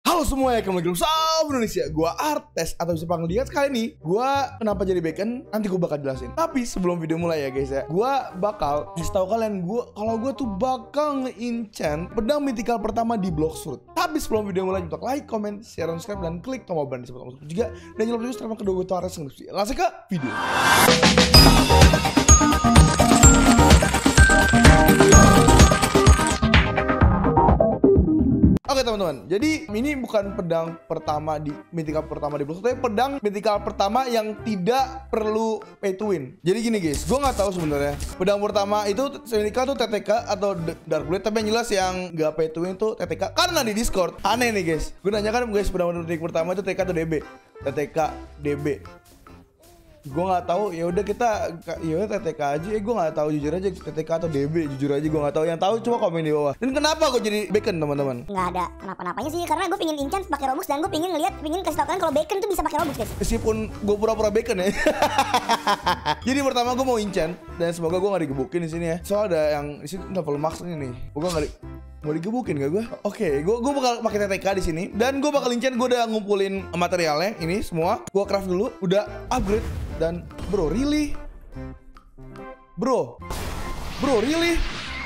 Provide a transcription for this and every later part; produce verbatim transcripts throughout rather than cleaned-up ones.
Halo semua ya, kembali lagi sama Indonesia. Gua Artes atau bisa panggil dia. Kali ini gua kenapa jadi bacon, nanti gua bakal jelasin. Tapi sebelum video mulai ya guys ya, gua bakal kasih tahu kalian gua kalau gua tuh bakal nge-enchant pedang mythical pertama di Blox Fruit. Tapi sebelum video mulai, untuk like, comment, share, dan subscribe, dan klik tombol bell di sebelah kanan juga. Dan jangan lupa juga subscribe kedua gua tuh Artes. Langsung ke video. Oke teman-teman, jadi ini bukan pedang pertama di mythical pertama di Blox Fruit, tapi pedang mythical pertama yang tidak perlu pay to win. Jadi gini guys, gue nggak tahu sebenarnya pedang pertama itu mythical tuh T T K atau Dark Blade, tapi yang jelas yang nggak pay to win tuh T T K. Karena di Discord aneh nih guys, gue nanya kan guys, pedang mythical pertama itu T T K atau D B? T T K, D B. Gue nggak tahu, ya udah kita ya udah T T K aja. Eh gue nggak tahu, jujur aja T T K atau D B, jujur aja gue nggak tahu. Yang tahu coba komen di bawah. Dan kenapa gue jadi bacon teman-teman? Nggak ada kenapa-napanya sih, karena gue pingin enchant pakai Robux dan gue pingin ngeliat, pingin kasih tau kalian kalau bacon tuh bisa pakai Robux guys. Meskipun gue pura-pura bacon ya. Jadi pertama gue mau enchant dan semoga gue nggak digebukin di sini ya. Soalnya ada yang di sini level max nih. Gue nggak di mau digebukin gak gue? Oke, okay, gue gue bakal pakai T T K di sini dan gue bakal enchant. Gue udah ngumpulin materialnya ini semua. Gue craft dulu, udah upgrade. Dan bro, really? Bro, bro, really?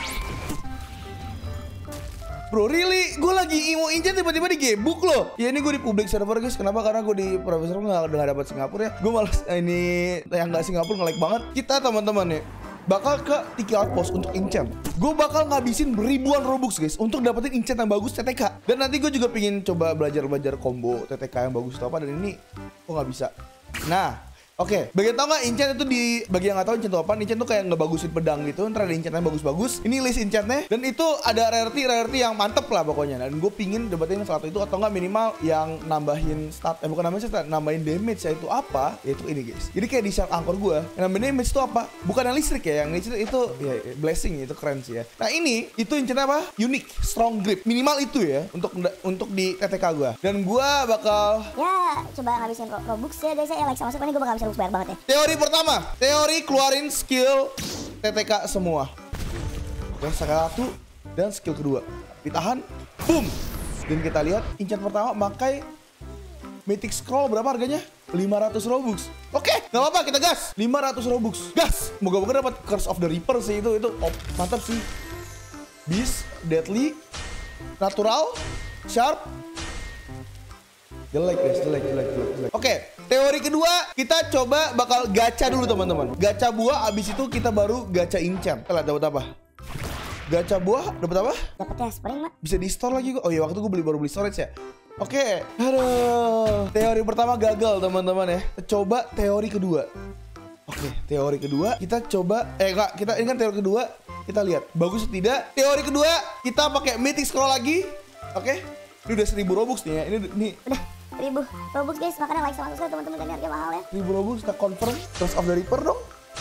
Bro, really? Gue lagi mau enchant tiba-tiba digebuk loh. Ya ini gue di public server guys. Kenapa? Karena gue di private server nggak nggak dapat Singapura ya. Gue malas ini yang nggak Singapura nge-lag banget. Kita teman-teman ya bakal ke Tiki Outpost untuk enchant. Gue bakal ngabisin ribuan Robux guys untuk dapetin enchant yang bagus T T K. Dan nanti gue juga pingin coba belajar-belajar combo T T K yang bagus atau apa. Dan ini kok nggak bisa. Nah, oke, okay. Bagi tau nggak enchant itu di bagi yang nggak tahu enchant itu apa? Enchant tuh kayak ngebagusin pedang gitu. Ntar ada enchant yang bagus-bagus. Ini list enchantnya dan itu ada rarity rarity yang mantep lah pokoknya. Dan gue pingin dapetin salah satu itu atau nggak minimal yang nambahin stat. Eh bukan nambahin stat, nambahin damage ya itu apa? Yaitu ini guys. Jadi kayak di shark angkor gue, yang nambahin damage itu apa? Bukan yang listrik ya, yang listrik itu ya blessing itu keren sih ya. Nah ini itu enchant apa? Unique, strong grip. Minimal itu ya untuk untuk di T T K gue. Dan gue bakal ya coba ngabisin Robux ya guys ya. Like sama subscribe, ini gue bakal ngabisin Robux banyak banget ya. Teori pertama, teori keluarin skill T T K semua. Yang satu dan skill kedua ditahan, boom. Dan kita lihat enchant pertama pakai Mythic Scroll berapa harganya? lima ratus Robux. Oke, nggak apa-apa, kita gas. lima ratus Robux, gas. Moga-moga dapat Curse of the Reaper sih itu itu. Oh, mantap sih. Beast, Deadly, Natural, Sharp. Jelek guys, jelek, jelek, jelek, jelek. Oke, teori kedua kita coba bakal gacha dulu teman-teman. Gacha buah, abis itu kita baru gacha enchant. Kita lihat dapat apa? Gacha buah dapat apa? Dapatnya spring mak. Bisa di store lagi gua. Oh iya, waktu gue beli baru beli storage ya. Oke, aduh. Teori pertama gagal teman-teman ya. Coba teori kedua. Oke, teori kedua kita coba. Eh enggak, kita ini kan teori kedua. Kita lihat bagus atau tidak. Teori kedua kita pakai Mythic Scroll lagi. Oke, ini udah seribu Robux nih ya. Ini nih. Udah seribu Robux guys, makanya like sama subscribe teman-teman, dan harga mahal ya. seribu Robux kita confirm Curse of the Reaper dong.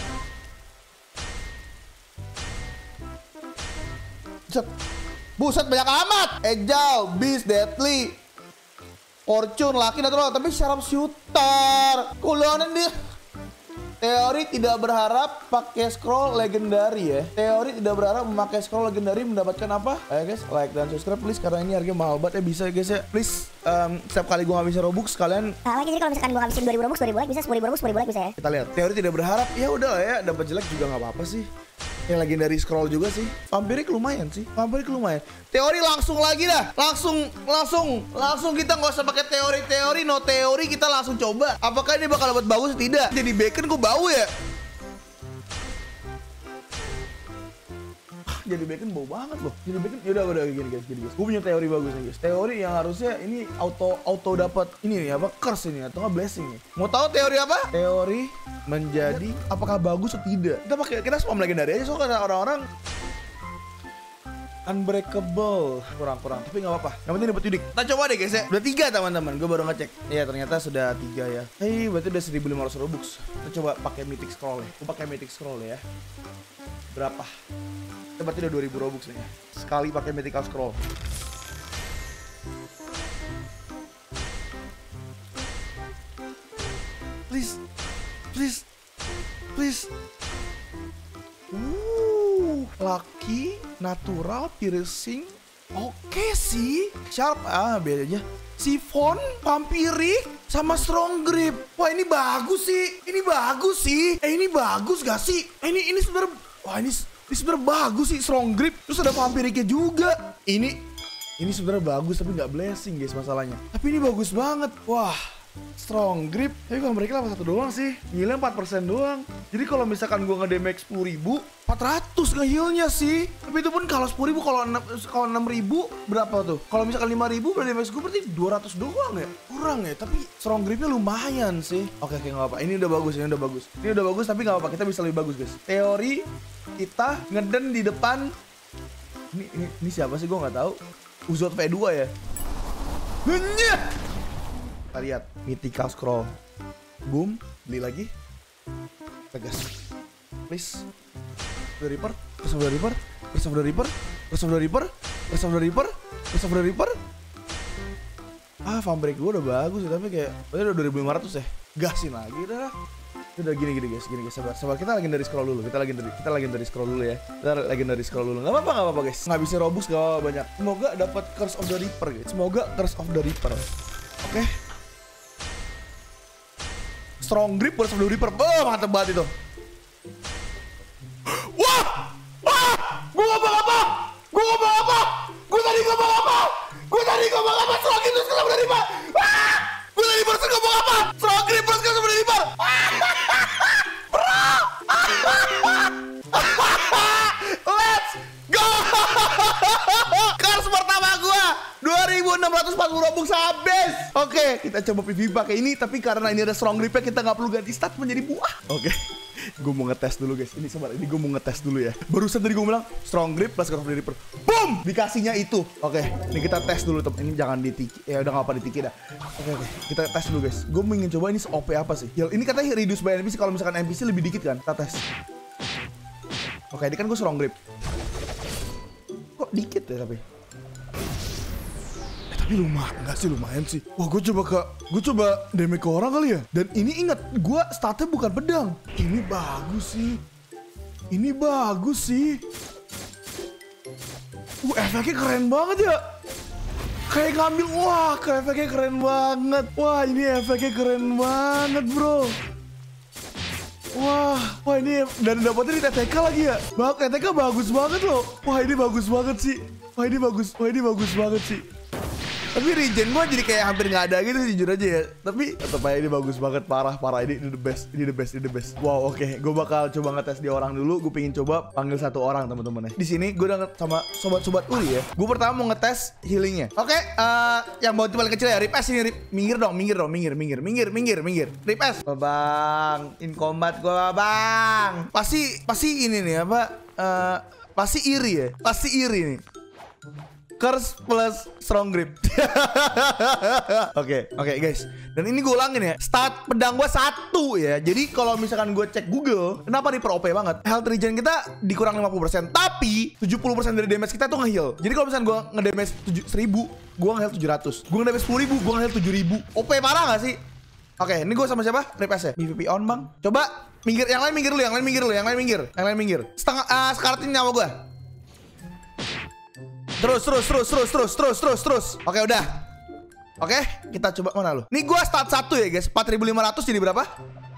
Buset, buset banyak amat. Ejau, Beast, Deadly, Fortune, Lucky, Natural, tapi sharp shooter. Kulonan dia. Teori tidak berharap pakai scroll legendary ya. Teori tidak berharap memakai scroll legendary mendapatkan apa? Ayo guys, like dan subscribe please, karena ini harganya mahal banget ya. Bisa ya guys ya. Please, um, setiap kali gue ngabisin Robux kalian nah, like, jadi kalau misalkan gue ngabisin dua ribu Robux, dua ribu like bisa, sepuluh ribu Robux, sepuluh ribu like bisa ya. Kita lihat. Teori tidak berharap, ya udah lah ya, dapat jelek juga nggak apa-apa sih. Yang legendary scroll juga sih. Vampirik lumayan sih. Vampirik lumayan. Teori langsung lagi dah. Langsung, langsung, langsung kita nggak usah pakai teori-teori, no teori, kita langsung coba. Apakah ini bakal dapat bagus atau tidak? Jadi bacon gue bau ya. Jadi bacon bau banget loh. Jadi bacon, yaudah udah gini guys, gini guys. Gue punya teori bagus nih guys. Teori yang harusnya ini auto auto dapat ini nih apa, curse ini atau nggak blessing nih. Mau tahu teori apa? Teori menjadi apakah bagus atau tidak. Kita pakai kita spam legendary aja soalnya orang-orang unbreakable kurang-kurang, tapi nggak apa-apa. Yang penting dapat unique. Kita coba deh guys ya. Udah tiga teman-teman. Gue baru ngecek. Iya ternyata sudah tiga ya. Hei, berarti udah seribu lima ratus Robux. Kita coba pakai Mythic Scroll ya. Gue pakai Mythic Scroll ya. Berapa? Kita berarti udah dua ribu Robux nih. Sekali pakai Mythical Scroll. Please, please, please. Uh, Lucky, Natural, Piercing. Oke sih. Sharp, ah biar aja. Sifon, Vampirik, sama Strong Grip. Wah ini bagus sih. Ini bagus sih. Eh ini bagus gak sih? Eh, ini ini sebenarnya. Wah ini ini sebenarnya bagus sih Strong Grip. Terus ada Vampiriknya juga. Ini ini sebenarnya bagus tapi nggak blessing guys masalahnya. Tapi ini bagus banget. Wah. Strong Grip, tapi kalau mereka delapan puluh satu doang sih. Healnya empat persen doang. Jadi kalau misalkan gue nge-damage sepuluh ribu, empat ratus nge-healnya sih. Tapi itu pun kalau sepuluh ribu, kalau enam ribu berapa tuh? Kalau misalkan lima ribu damage gue berarti dua ratus doang ya? Kurang ya, tapi Strong Gripnya lumayan sih. Oke, oke, gak apa-apa. Ini udah bagus, ini udah bagus. Ini udah bagus, tapi gak apa-apa. Kita bisa lebih bagus guys. Teori kita ngeden di depan. Ini, ini, ini siapa sih? Gue gak tahu. Uzot V dua ya? Henyah! Kita lihat Mythical Scroll. Boom, beli lagi. Tegas. Please. The Reaper, Curse of the Reaper, Curse of the Reaper, Curse of the Reaper, Curse of the Reaper, Curse of the Reaper. Ah, Vampirik gue udah bagus ya, tapi kayak udah dua ribu lima ratus ya. Gasin lagi dah. Udah gini gini guys, gini guys, sabar. Sabar, kita lagi dari scroll dulu. Kita lagi dari kita lagi dari scroll dulu ya. Kita lagi dari scroll dulu. Enggak apa-apa, enggak apa-apa guys. Ngabisin Robux gak apa-apa banyak. Semoga dapat Curse of the Reaper guys. Semoga Curse of the Reaper. Oke. Okay. Strong Grip, Curse of the Reaper. Oh, mantep banget itu. Wah! Wah! Gue ngomong apa? Gue ngomong apa? Gue tadi ngomong apa? Gue tadi ngomong apa? Strong Grip, Curse of the Reaper. Wah! Gue tadi barusan ngomong apa? Strong Grip, Curse of the Reaper. Bro! Let's go! Curse pertama gue dua ribu enam ratus empat puluh Robux habis. Oke, kita coba P V P pakai ini. Tapi karena ini ada Strong Grip-nya, kita nggak perlu ganti stat menjadi buah. Oke, gue mau ngetes dulu guys. Ini sabar, ini gue mau ngetes dulu ya. Barusan tadi gue bilang Strong Grip plus Curse of the Reaper. Boom! Dikasihnya itu. Oke, ini kita tes dulu teman. Ini jangan ditiki. Ya udah nggak apa ditiki dah. Oke, oke, kita tes dulu guys. Gue ingin coba ini se-O P apa sih. Ya, ini katanya reduce by N P C. Kalau misalkan N P C lebih dikit kan. Kita tes. Oke, ini kan gue Strong Grip. Kok dikit ya tapi? Ini lumayan, enggak sih lumayan sih. Wah, gue coba ke, gue coba damage ke orang kali ya. Dan ini ingat, gue statnya bukan pedang. Ini bagus sih. Ini bagus sih. Uh, efeknya keren banget ya. Kayak ngambil, wah, efeknya keren banget. Wah, ini efeknya keren banget, bro. Wah, wah ini dan dapetnya di T T K lagi ya. Bak, T T K bagus banget loh. Wah, ini bagus banget sih. Wah, ini bagus, wah ini bagus banget sih. Tapi regen gue jadi kayak hampir nggak ada gitu sih, jujur aja ya. Tapi tetap aja ini bagus banget, parah parah. Ini, ini the best, ini the best, ini the best. Wow, oke, okay. Gue bakal coba ngetes di orang dulu. Gue pengen coba panggil satu orang teman-teman ya. Di sini gue udah sama sobat-sobat Uli ya. Gue pertama mau ngetes healingnya. Oke, okay, uh, yang bau paling kecil ya, Rip S ini, Rip. Minggir dong, minggir dong, minggir, minggir, minggir, minggir, minggir. Rip S. Oh, bang, in combat gue bang. Pasti, pasti ini nih apa? Uh, pasti iri ya, pasti iri nih. Curse plus Strong Grip. Oke, oke okay, guys. Dan ini gue ulangin ya. Stat pedang gue satu ya. Jadi kalau misalkan gue cek Google, kenapa Reaper O P banget? Health regen kita dikurang lima puluh persen. Tapi tujuh puluh persen dari damage kita tuh nge-heal. Jadi kalau misalkan gue nge-damage seribu, gue nge-heal tujuh ratus. Gue nge-damage sepuluh ribu, gue nge-heal tujuh ribu. O P parah gak sih? Oke, okay, ini gue sama siapa? Rip S ya? P V P on bang. Coba minggir, yang lain minggir dulu, yang lain minggir dulu, yang lain minggir. Yang lain minggir. Setengah, uh, sekaratin nyawa gue. Terus, terus, terus, terus, terus, terus, terus, terus. Oke, udah. Oke, kita coba mana lu? Nih gua stat satu ya, guys. empat ribu lima ratus jadi berapa?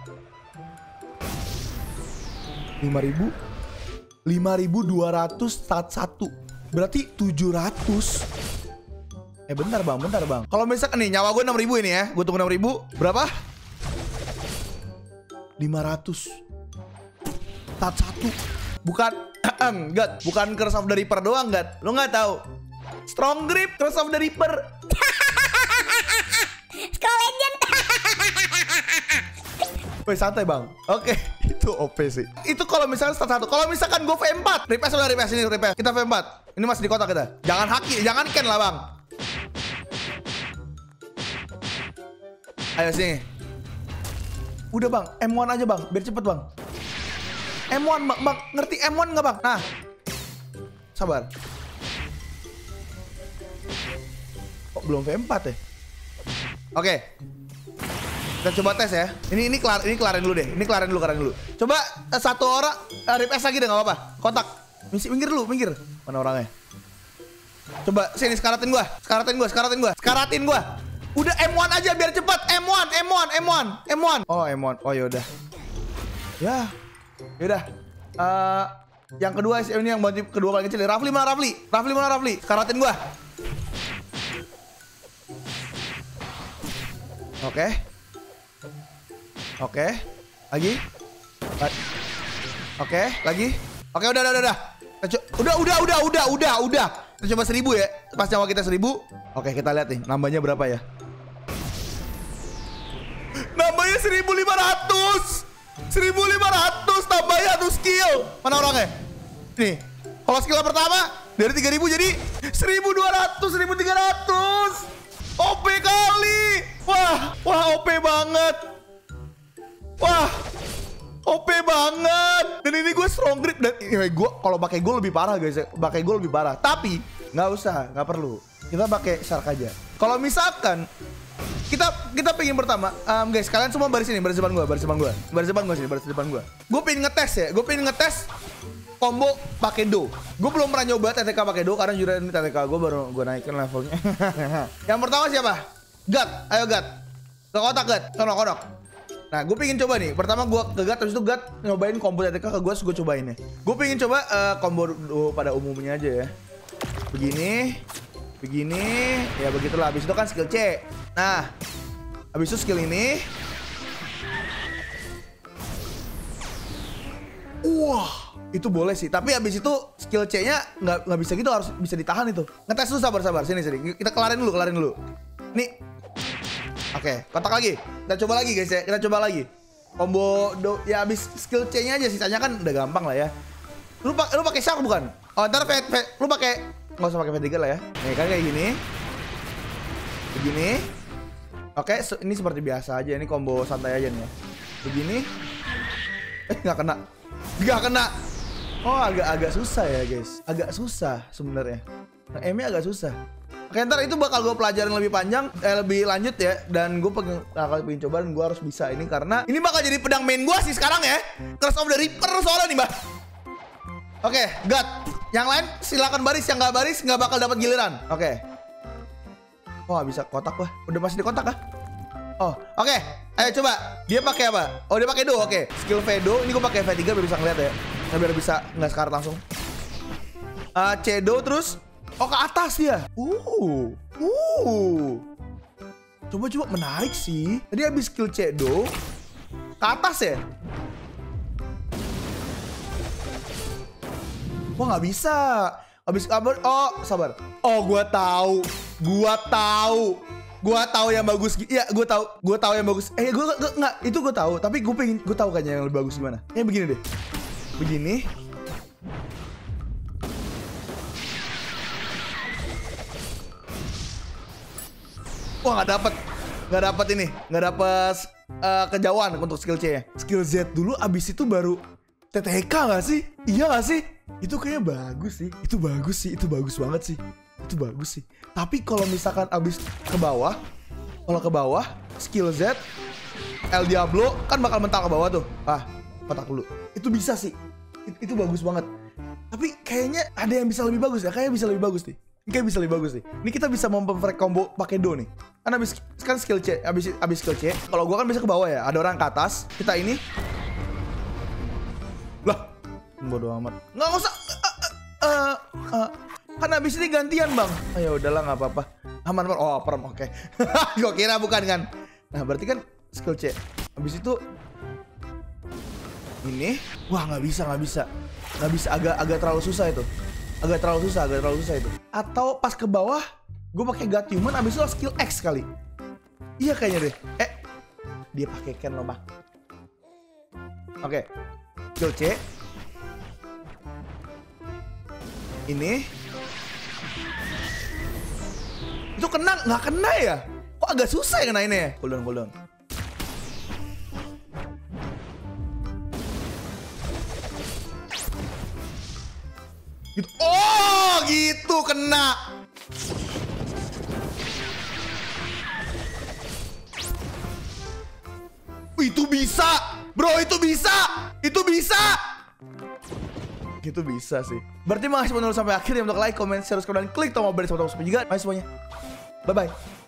lima ribu. lima ribu dua ratus stat satu. Berarti tujuh ratus. Eh, bentar, Bang. Bentar, Bang. Kalau misalkan nih nyawa gue enam ribu ini ya. Gue tunggu enam ribu. Berapa? lima ratus. Stat satu. Bukan enggak, bukan Curse of the Reaper doang, enggak. Lo nggak tahu. Strong Grip, Curse of the Reaper. Scroll Legend. Woi, santai, Bang. Oke, itu O P sih. Itu kalau misalkan stat satu. Kalau misalkan gue V empat, Rip S udah Rip S ini, Rip S. Kita V empat. Ini masih di kota kita. Jangan haki, jangan ken lah, Bang. Ayo sini. Udah, Bang. M satu aja, Bang. Biar cepet, Bang. M satu, bang, bang, ngerti M satu nggak bang? Nah, sabar. Kok belum V empat ya? Oke, kita coba tes ya. Ini ini kelar, ini kelarin dulu deh. Ini kelarin dulu, kelarin dulu. Coba uh, satu orang uh, Rip S lagi deh, nggak apa-apa. Kontak. Misi, minggir dulu, minggir. Mana orangnya? Coba sini sekaratin gua, sekaratin gua, sekaratin gua, sekaratin gua. Udah M satu aja biar cepet. M satu, M satu, M satu, M satu. Oh M satu. Oh yaudah. Ya, yaudah. Uh, yang kedua ini yang bantu kedua paling kecil. Rafli mana Rafli? Rafli mana Rafli? Karatin gua. Oke. Oke. Lagi. Oke, lagi. Oke, udah, udah, udah. Udah, udah, udah, udah, udah, udah. Kita coba seribu ya. Pas nyawa kita seribu. Oke, kita lihat nih. Nambahnya berapa ya? Nambahnya seribu lima ratus. seribu lima ratus tambahnya tuh skill. Mana orangnya? Nih. Kalau skill pertama dari tiga ribu jadi seribu dua ratus, seribu tiga ratus. O P kali. Wah, wah O P banget. Wah. O P banget. Dan ini gue strong grip. Dan ya, gue kalau pakai gue lebih parah guys. Pakai gue lebih parah. Tapi nggak usah, nggak perlu. Kita pakai shark aja. Kalau misalkan kita kita pengen pertama, um, guys, kalian semua baris ini, baris depan gue, baris depan gue, baris depan gue sini, baris depan gue. Gue pengen ngetes ya. Gue pengen ngetes combo pakai do. Gue belum pernah nyoba T T K pakai do karena jujur ini T T K gue baru gue naikin levelnya. Yang pertama siapa? Gat, ayo Gat. Ke kotak Gat, konok konok. Nah, gue pengen coba nih. Pertama gue ke Gat, terus itu Gat nyobain combo T T K ke gue, gue cobain ya. Gue pengen coba uh, combo do pada umumnya aja ya. Begini, begini, ya begitulah. Habis itu kan skill C. Nah, habis itu skill ini. Wah, itu boleh sih. Tapi habis itu skill C-nya nggak nggak bisa gitu, harus bisa ditahan itu. Ngetes dulu, sabar-sabar. Sini sini. Kita kelarin dulu, kelarin dulu. Nih. Oke, kotak lagi. Kita coba lagi guys ya. Kita coba lagi. Combo do ya habis skill C-nya aja, sisanya kan udah gampang lah ya. Lu pak lu pakai shark bukan? Oh, ntar v, v, lu pakai nggak usah pakai V tiga lah ya. Nih kan kayak gini. Begini. Oke, so, ini seperti biasa aja. Ini combo santai aja nih ya. Begini. Eh, nggak kena. Nggak kena. Oh, agak-agak susah ya guys. Agak susah sebenarnya. Nah, M-nya agak susah. Oke, ntar itu bakal gue pelajarin lebih panjang, eh, lebih lanjut ya. Dan gue pengen, bakal pengen coba dan gue harus bisa ini karena ini bakal jadi pedang main gue sih sekarang ya. Curse of the Reaper soalnya nih, Mbak. Oke, Gat. Yang lain silakan baris, yang nggak baris nggak bakal dapat giliran. Oke. Wah, bisa kotak wah. Udah masih di kotak kah? Oh, oke. Ayo coba. Dia pakai apa? Oh, dia pakai do. Oke. Skill Vedo. Ini gue pakai V tiga biar bisa ngeliat ya. Nah, biar bisa nggak sekarat langsung. Uh, C-do terus. Oh, ke atas dia. Uh. Uh. Coba-coba menarik sih. Tadi habis skill C-do ke atas ya? Wah, nggak bisa. Habis kabar. Oh, sabar. Oh, gua tahu. Gua tahu. Gua tahu yang bagus. Iya, gua tahu. Gua tahu yang bagus. Eh, gua enggak, itu gua tahu, tapi gua pengen gua tahu kan yang lebih bagus gimana. Kayak begini deh. Begini. Wah, nggak dapet. Nggak dapet ini. Nggak dapet uh, kejauhan untuk skill C ya. Skill Z dulu, abis itu baru T T K nggak sih? Iya nggak sih? Itu kayaknya bagus sih. Itu bagus sih. Itu bagus banget sih. Itu bagus sih. Tapi kalau misalkan abis ke bawah, kalau ke bawah, skill Z, El Diablo kan bakal mental ke bawah tuh. Ah, kotak dulu. Itu bisa sih. It, itu bagus banget. Tapi kayaknya ada yang bisa lebih bagus ya. Kayaknya bisa lebih bagus nih. Ini kayak bisa lebih bagus nih. Ini kita bisa memperfect combo pakai do nih. Kan abis kan skill C, abis abis skill C. Kalau gua kan bisa ke bawah ya. Ada orang ke atas. Kita ini. Lah, bodo amat. Nggak usah. Uh, uh, uh. Kan abis ini gantian bang. Ayo udahlah nggak apa-apa. Aman bang. Oh perm oke. Okay. Gue kira bukan kan. Nah berarti kan skill C. Abis itu ini. Wah nggak bisa nggak bisa. Nggak bisa agak agak terlalu susah itu. Agak terlalu susah agak terlalu susah itu. Atau pas ke bawah gue pakai God Human. Abis itu skill X kali. Iya kayaknya deh. Eh dia pakai Ken loh bang. Oke. Okay. Skill C. Ini. Itu kena, nggak kena ya? Kok agak susah ya kena ini ya? Hold on, hold on. Gitu. Oh, gitu kena. Itu bisa, bro, itu bisa, itu bisa. Gitu bisa sih. Berarti makasih menonton sampai akhir ya. Untuk like, comment, share, subscribe, dan klik tombol bell sampai ketemu juga. Bye semuanya. Bye bye.